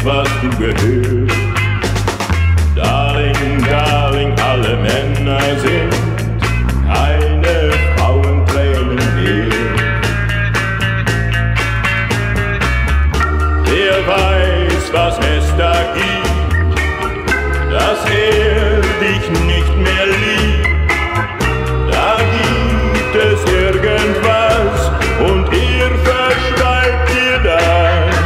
was du gehörst. Darling, Darling, alle Männer sind keine Frauentränen wert. Wer weiß, was es da gibt, dass dich nicht mehr liebt. Da gibt es irgendwas und verschweigt dir das.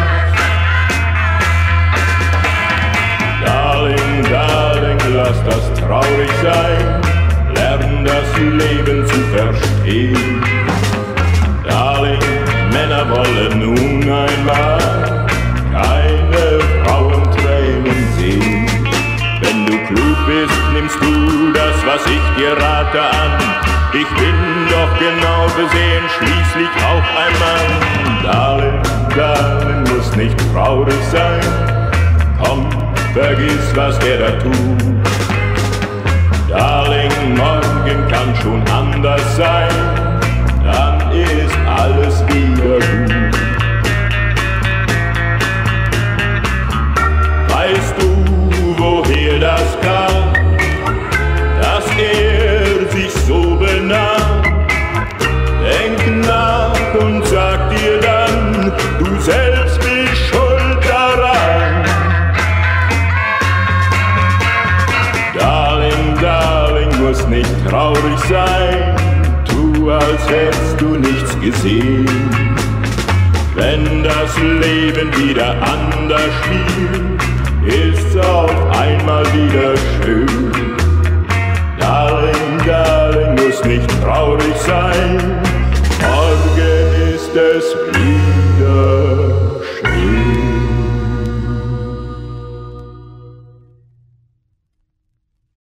Darling, Darling, lass das traurig sein, lern das Leben zu verstehen. Darling, Männer wollen nun einmal keine Frauentränen sehen. Wenn du klug bist, nimmst du das, was ich dir rate, an. Ich bin doch genau besehen, schließlich auch ein Mann. Darling, Darling, muss nicht traurig sein. Komm, vergiss, was er da tut. Darling, morgen kann schon anders sein. Dann ist alles wieder gut. Weißt du, woher das kam, dass sich so benahm? Denk nach und sag dir dann, du selbst bist schuld daran. Darling, Darling, musst nicht traurig sein, tu, als hättest du nichts gesehen. Wenn das Leben wieder anders spielt,